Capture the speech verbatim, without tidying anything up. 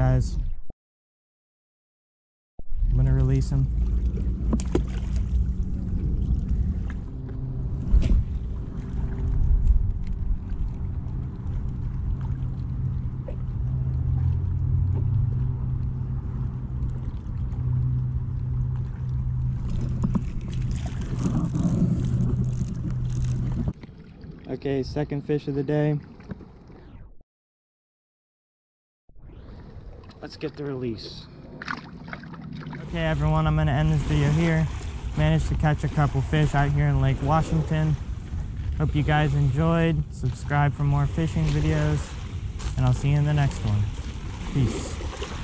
guys. I'm gonna release him. Okay, second fish of the day. Let's get the release. Okay everyone, I'm gonna end this video here. Managed to catch a couple fish out here in Lake Washington. Hope you guys enjoyed. Subscribe for more fishing videos, and I'll see you in the next one. Peace.